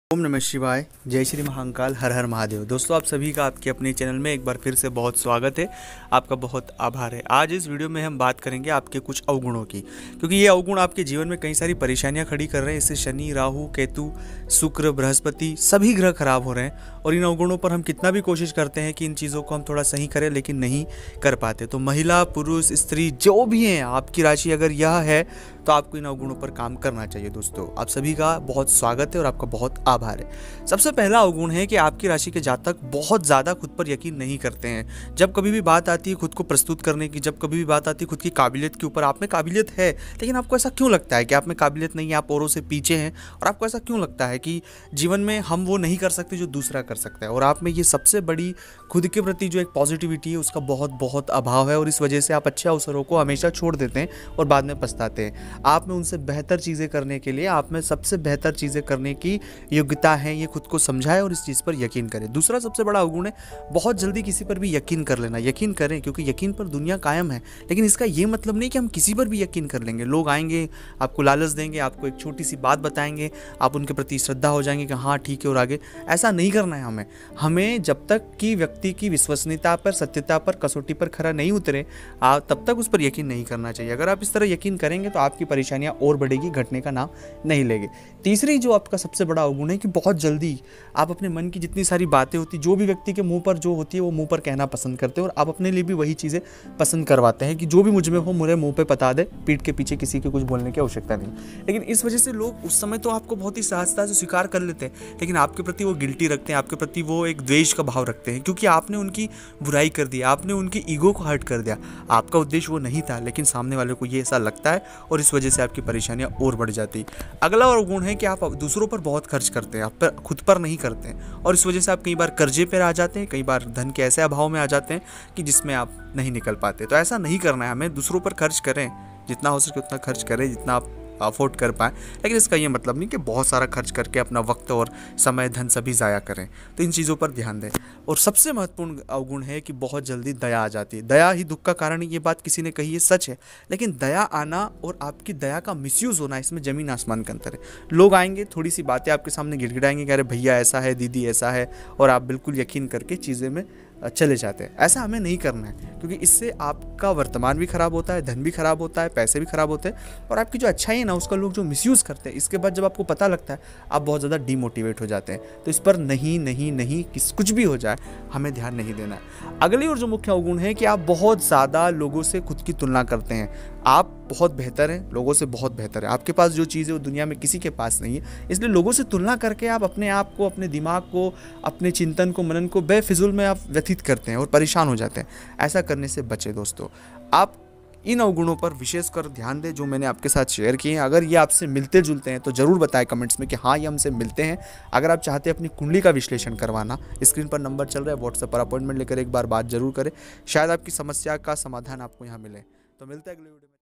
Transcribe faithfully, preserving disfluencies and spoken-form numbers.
ओम नमः शिवाय। जय श्री महाकाल। हर हर महादेव। दोस्तों, आप सभी का आपके अपने चैनल में एक बार फिर से बहुत स्वागत है। आपका बहुत आभार है। आज इस वीडियो में हम बात करेंगे आपके कुछ अवगुणों की, क्योंकि ये अवगुण आपके जीवन में कई सारी परेशानियां खड़ी कर रहे हैं। इससे शनि, राहु, केतु, शुक्र, बृहस्पति सभी ग्रह खराब हो रहे हैं और इन अवगुणों पर हम कितना भी कोशिश करते हैं कि इन चीज़ों को हम थोड़ा सही करें, लेकिन नहीं कर पाते। तो महिला, पुरुष, स्त्री जो भी हैं, आपकी राशि अगर यह है तो आपको इन अवगुणों पर काम करना चाहिए। दोस्तों, आप सभी का बहुत स्वागत है और आपका बहुत आभार है। सबसे पहला अवगुण है कि आपकी राशि के जातक बहुत ज़्यादा खुद पर यकीन नहीं करते हैं। जब कभी भी बात आती है खुद को प्रस्तुत करने की, जब कभी भी बात आती है खुद की काबिलियत के ऊपर, आप में काबिलियत है लेकिन आपको ऐसा क्यों लगता है कि आप में काबिलियत नहीं है, आप औरों से पीछे हैं, और आपको ऐसा क्यों लगता है कि जीवन में हम वो नहीं कर सकते जो दूसरा कर सकता है, और आप में ये सबसे बड़ी खुद के प्रति जो एक पॉजिटिविटी है उसका बहुत बहुत अभाव है, और इस वजह से आप अच्छे अवसरों को हमेशा छोड़ देते हैं और बाद में पछताते हैं। आप में उनसे बेहतर चीज़ें करने के लिए, आप में सबसे बेहतर चीज़ें करने की योग्यता है, ये खुद को समझाएं और इस चीज़ पर यकीन करें। दूसरा सबसे बड़ा अवगुण है बहुत जल्दी किसी पर भी यकीन कर लेना। यकीन करें, क्योंकि यकीन पर दुनिया कायम है, लेकिन इसका ये मतलब नहीं कि हम किसी पर भी यकीन कर लेंगे। लोग आएंगे, आपको लालच देंगे, आपको एक छोटी सी बात बताएंगे, आप उनके प्रति श्रद्धा हो जाएंगे कि हाँ ठीक है, और आगे ऐसा नहीं करना है हमें। हमें जब तक कि व्यक्ति की विश्वसनीयता पर, सत्यता पर, कसौटी पर खरा नहीं उतरे, तब तक उस पर यकीन नहीं करना चाहिए। अगर आप इस तरह यकीन करेंगे तो आपकी परेशानियां और बढ़ेगी, घटने का नाम नहीं लेगी। तीसरी जो आपका सबसे बड़ा अवगुण है कि बहुत जल्दी आप अपने मन की जितनी सारी बातें होती, जो भी व्यक्ति के मुंह पर जो होती है वो मुंह पर कहना पसंद करते हैं, और आप अपने लिए भी वही चीज़ें पसंद करवाते हैं कि जो भी मुझ में हो मुझे मुंह पे बता दे, पीठ के पीछे किसी के कुछ बोलने की आवश्यकता नहीं। लेकिन इस वजह से लोग उस समय तो आपको बहुत ही सहजता से स्वीकार कर लेते हैं, लेकिन आपके प्रति वो गिल्टी रखते हैं, आपके प्रति वो एक द्वेष का भाव रखते हैं, क्योंकि आपने उनकी बुराई कर दी, आपने उनकी ईगो को हर्ट कर दिया। आपका उद्देश्य वो नहीं था, लेकिन सामने वाले को ये ऐसा लगता है और इस वजह से आपकी परेशानियां और बढ़ जाती। अगला और गुण है कि आप दूसरों पर बहुत खर्च करते हैं, आप पर खुद पर नहीं करते हैं, और इस वजह से आप कई बार कर्जे पर आ जाते हैं, कई बार धन के ऐसे अभाव में आ जाते हैं कि जिसमें आप नहीं निकल पाते। तो ऐसा नहीं करना है हमें। दूसरों पर खर्च करें, जितना हो सके उतना खर्च करें, जितना आप अफोर्ड कर पाएँ, लेकिन इसका ये मतलब नहीं कि बहुत सारा खर्च करके अपना वक्त और समय, धन सभी ज़ाया करें। तो इन चीज़ों पर ध्यान दें। और सबसे महत्वपूर्ण अवगुण है कि बहुत जल्दी दया आ जाती है। दया ही दुख का कारण है, ये बात किसी ने कही है, सच है, लेकिन दया आना और आपकी दया का मिसयूज़ होना, इसमें ज़मीन आसमान का अंतर है। लोग आएंगे, थोड़ी सी बातें आपके सामने गिड़गिड़ाएंगे कि अरे भैया ऐसा है, दीदी ऐसा है, और आप बिल्कुल यकीन करके चीज़ें में चले जाते हैं। ऐसा हमें नहीं करना है, क्योंकि इससे आपका वर्तमान भी खराब होता है, धन भी खराब होता है, पैसे भी खराब होते हैं, और आपकी जो अच्छाई है ना उसका लोग जो मिसयूज़ करते हैं, इसके बाद जब आपको पता लगता है आप बहुत ज़्यादा डीमोटिवेट हो जाते हैं। तो इस पर नहीं नहीं नहीं किस कुछ भी हो जाए हमें ध्यान नहीं देना है। अगली और जो मुख्य अवगुण है कि आप बहुत ज़्यादा लोगों से खुद की तुलना करते हैं। आप बहुत बेहतर हैं, लोगों से बहुत बेहतर है, आपके पास जो चीज़ है वो दुनिया में किसी के पास नहीं है, इसलिए लोगों से तुलना करके आप अपने आप को, अपने दिमाग को, अपने चिंतन को, मनन को बेफिजुल में आप व्यतीत करते हैं और परेशान हो जाते हैं। ऐसा करने से बचें दोस्तों। आप इन अवगुणों पर विशेष कर ध्यान दें जो मैंने आपके साथ शेयर किए हैं। अगर ये आपसे मिलते जुलते हैं तो ज़रूर बताएं कमेंट्स में कि हाँ ये हमसे मिलते हैं। अगर आप चाहते हैं अपनी कुंडली का विश्लेषण करवाना, स्क्रीन पर नंबर चल रहा है, व्हाट्सएप पर अपॉइंटमेंट लेकर एक बार बात जरूर करें, शायद आपकी समस्या का समाधान आपको यहाँ मिले। तो मिलता है अगले वीडियो में।